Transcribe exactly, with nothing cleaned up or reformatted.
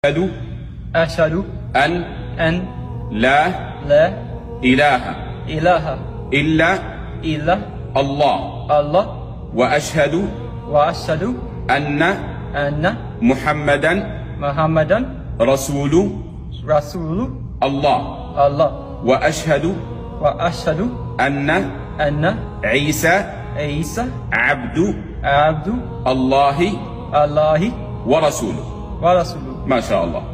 أشهد أشهد أن أن لا لا إله إله إلا إلا الله الله وأشهد وأشهد أن أن محمدا محمدا رسول رسول الله الله وأشهد وأشهد أن أن عيسى عيسى عبد عبد الله الله ورسوله. ورسوله. ما شاء الله.